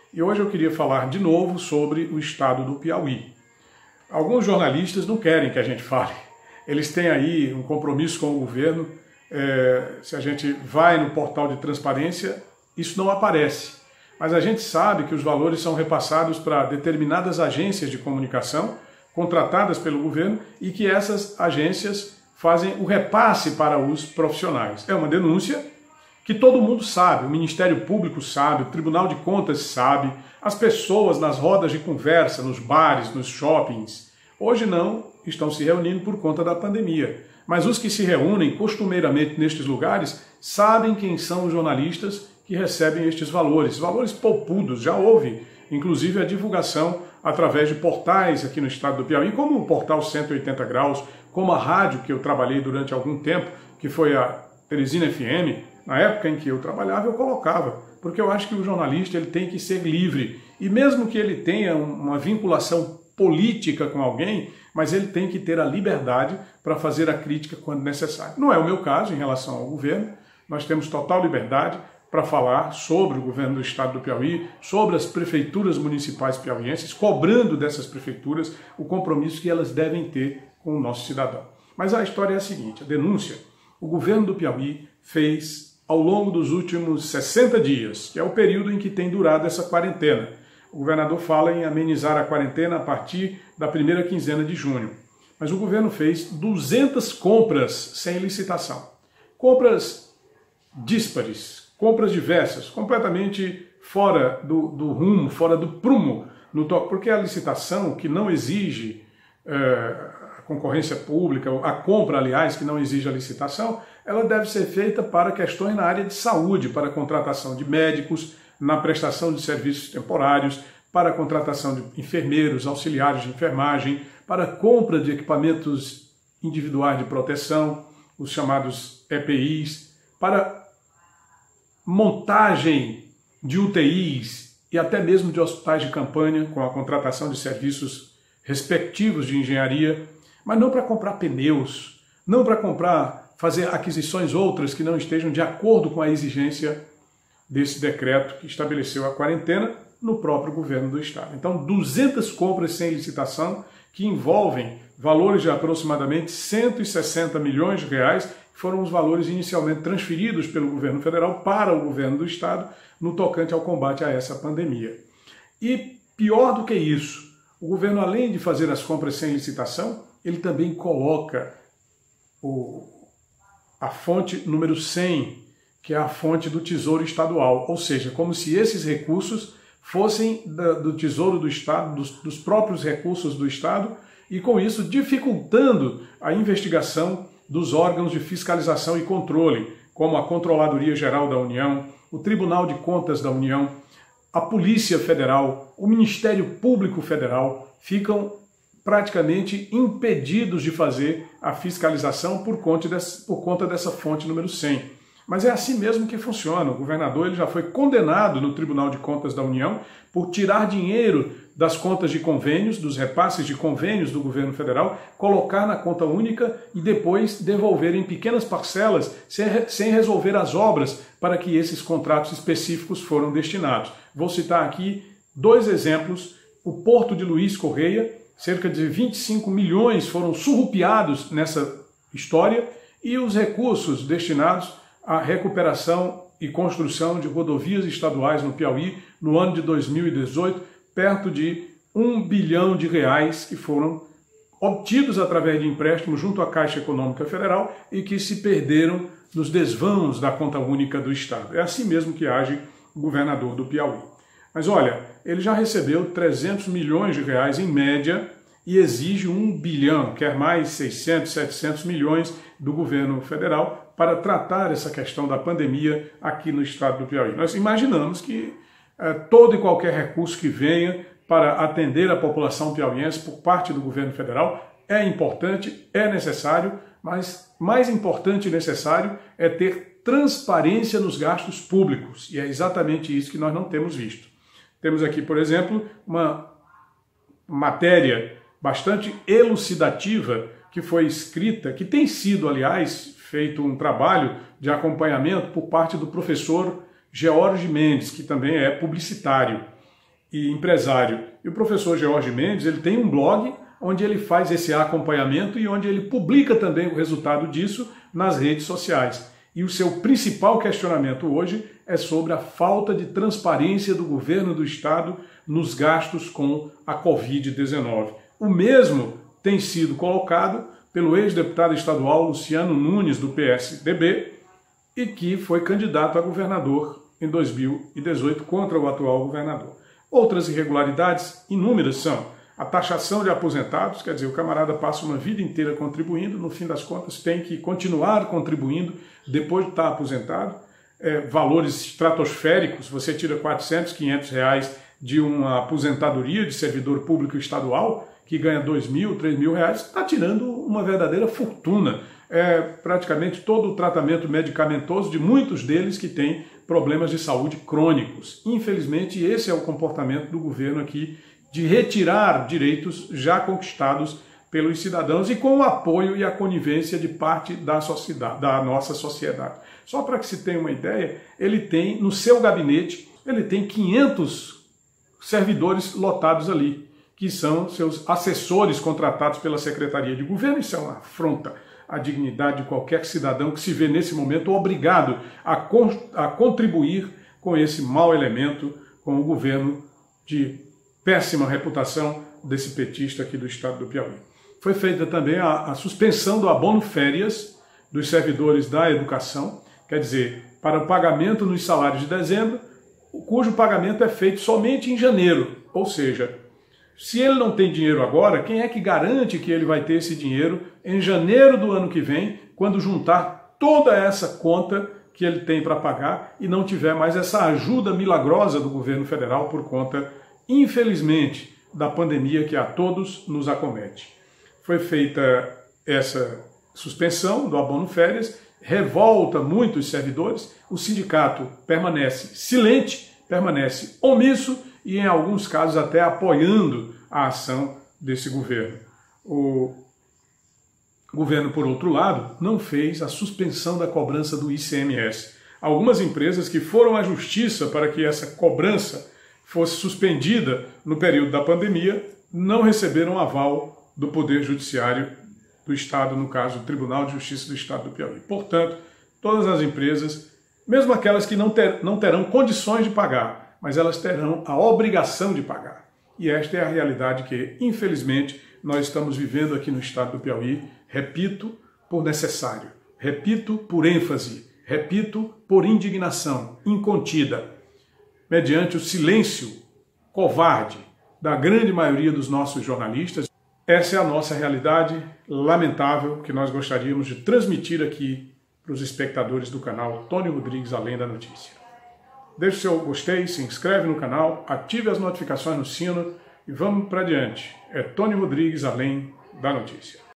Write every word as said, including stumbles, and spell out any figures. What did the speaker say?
E hoje eu queria falar de novo sobre o estado do Piauí. Alguns jornalistas não querem que a gente fale. Eles têm aí um compromisso com o governo. É, se a gente vai no portal de transparência, isso não aparece. Mas a gente sabe que os valores são repassados para determinadas agências de comunicação contratadas pelo governo e que essas agências fazem o repasse para os profissionais. É uma denúncia que todo mundo sabe, o Ministério Público sabe, o Tribunal de Contas sabe, as pessoas nas rodas de conversa, nos bares, nos shoppings, hoje não estão se reunindo por conta da pandemia. Mas os que se reúnem costumeiramente nestes lugares sabem quem são os jornalistas que recebem estes valores, valores poupudos. Já houve, inclusive, a divulgação através de portais aqui no estado do Piauí, como o portal cento e oitenta graus, como a rádio que eu trabalhei durante algum tempo, que foi a Teresina F M. Na época em que eu trabalhava, eu colocava, porque eu acho que o jornalista ele tem que ser livre. E mesmo que ele tenha uma vinculação política com alguém, mas ele tem que ter a liberdade para fazer a crítica quando necessário. Não é o meu caso em relação ao governo. Nós temos total liberdade para falar sobre o governo do estado do Piauí, sobre as prefeituras municipais piauienses, cobrando dessas prefeituras o compromisso que elas devem ter com o nosso cidadão. Mas a história é a seguinte, a denúncia, o governo do Piauí fez ao longo dos últimos sessenta dias, que é o período em que tem durado essa quarentena. O governador fala em amenizar a quarentena a partir da primeira quinzena de junho. Mas o governo fez duzentas compras sem licitação. Compras díspares, compras diversas, completamente fora do, do rumo, fora do prumo, no to... porque a licitação que não exige é, a concorrência pública, a compra, aliás, que não exige a licitação, ela deve ser feita para questões na área de saúde, para a contratação de médicos, na prestação de serviços temporários, para a contratação de enfermeiros, auxiliares de enfermagem, para a compra de equipamentos individuais de proteção, os chamados E P Is, para montagem de U T Is e até mesmo de hospitais de campanha, com a contratação de serviços respectivos de engenharia, mas não para comprar pneus, não para comprar, fazer aquisições outras que não estejam de acordo com a exigência desse decreto que estabeleceu a quarentena no próprio governo do estado. Então, duzentas compras sem licitação que envolvem valores de aproximadamente cento e sessenta milhões de reais, que foram os valores inicialmente transferidos pelo governo federal para o governo do estado no tocante ao combate a essa pandemia. E pior do que isso, o governo, além de fazer as compras sem licitação, ele também coloca o, a fonte número cem, que é a fonte do Tesouro Estadual, ou seja, como se esses recursos fossem da, do Tesouro do Estado, dos, dos próprios recursos do Estado, e com isso dificultando a investigação dos órgãos de fiscalização e controle, como a Controladoria Geral da União, o Tribunal de Contas da União, a Polícia Federal, o Ministério Público Federal, ficam praticamente impedidos de fazer a fiscalização por conta, dessa, por conta dessa fonte número cem. Mas é assim mesmo que funciona. O governador ele já foi condenado no Tribunal de Contas da União por tirar dinheiro das contas de convênios, dos repasses de convênios do governo federal, colocar na conta única e depois devolver em pequenas parcelas sem, sem resolver as obras para que esses contratos específicos foram destinados. Vou citar aqui dois exemplos. O Porto de Luiz Correia, cerca de vinte e cinco milhões foram surrupiados nessa história, e os recursos destinados à recuperação e construção de rodovias estaduais no Piauí no ano de dois mil e dezoito, perto de um bilhão de reais que foram obtidos através de empréstimo junto à Caixa Econômica Federal e que se perderam nos desvãos da conta única do Estado. É assim mesmo que age o governador do Piauí. Mas olha, ele já recebeu trezentos milhões de reais em média e exige um bilhão, quer mais seiscentos, setecentos milhões do governo federal para tratar essa questão da pandemia aqui no estado do Piauí. Nós imaginamos que eh, todo e qualquer recurso que venha para atender a população piauiense por parte do governo federal é importante, é necessário, mas mais importante e necessário é ter transparência nos gastos públicos, e é exatamente isso que nós não temos visto. Temos aqui, por exemplo, uma matéria bastante elucidativa que foi escrita, que tem sido, aliás, feito um trabalho de acompanhamento por parte do professor George Mendes, que também é publicitário. e empresário. E o professor George Mendes, ele tem um blog onde ele faz esse acompanhamento e onde ele publica também o resultado disso nas redes sociais. E o seu principal questionamento hoje é sobre a falta de transparência do governo do Estado nos gastos com a covid dezenove. O mesmo tem sido colocado pelo ex-deputado estadual Luciano Nunes, do P S D B, e que foi candidato a governador em dois mil e dezoito contra o atual governador. Outras irregularidades inúmeras são a taxação de aposentados, quer dizer, o camarada passa uma vida inteira contribuindo, no fim das contas tem que continuar contribuindo depois de estar aposentado. É, valores estratosféricos, você tira quatrocentos, quinhentos reais de uma aposentadoria de servidor público estadual, que ganha dois mil, três mil reais, está tirando uma verdadeira fortuna. É praticamente todo o tratamento medicamentoso de muitos deles que têm problemas de saúde crônicos. Infelizmente, esse é o comportamento do governo aqui, de retirar direitos já conquistados pelos cidadãos e com o apoio e a conivência de parte da sociedade, da nossa sociedade. Só para que se tenha uma ideia, ele tem no seu gabinete, ele tem quinhentos servidores lotados ali, que são seus assessores contratados pela Secretaria de Governo. Isso é uma afronta à dignidade de qualquer cidadão que se vê nesse momento obrigado a, con a contribuir com esse mau elemento, com o governo de péssima reputação desse petista aqui do estado do Piauí. Foi feita também a, a suspensão do abono férias dos servidores da educação, quer dizer, para o pagamento nos salários de dezembro, cujo pagamento é feito somente em janeiro, ou seja, se ele não tem dinheiro agora, quem é que garante que ele vai ter esse dinheiro em janeiro do ano que vem, quando juntar toda essa conta que ele tem para pagar e não tiver mais essa ajuda milagrosa do governo federal por conta, infelizmente, da pandemia que a todos nos acomete. Foi feita essa suspensão do abono férias, revolta muitos servidores, o sindicato permanece silente, permanece omisso e, em alguns casos, até apoiando a ação desse governo. O governo, por outro lado, não fez a suspensão da cobrança do I C M S. Algumas empresas que foram à justiça para que essa cobrança fosse suspendida no período da pandemia não receberam aval do Poder Judiciário do Estado, no caso, o Tribunal de Justiça do Estado do Piauí. Portanto, todas as empresas, mesmo aquelas que não, ter, não terão condições de pagar, mas elas terão a obrigação de pagar. E esta é a realidade que, infelizmente, nós estamos vivendo aqui no estado do Piauí, repito, por necessário, repito, por ênfase, repito, por indignação incontida, mediante o silêncio covarde da grande maioria dos nossos jornalistas. Essa é a nossa realidade lamentável que nós gostaríamos de transmitir aqui para os espectadores do canal Tony Rodrigues Além da Notícia. Deixe seu gostei, se inscreve no canal, ative as notificações no sino e vamos para adiante. É Tony Rodrigues Além da Notícia.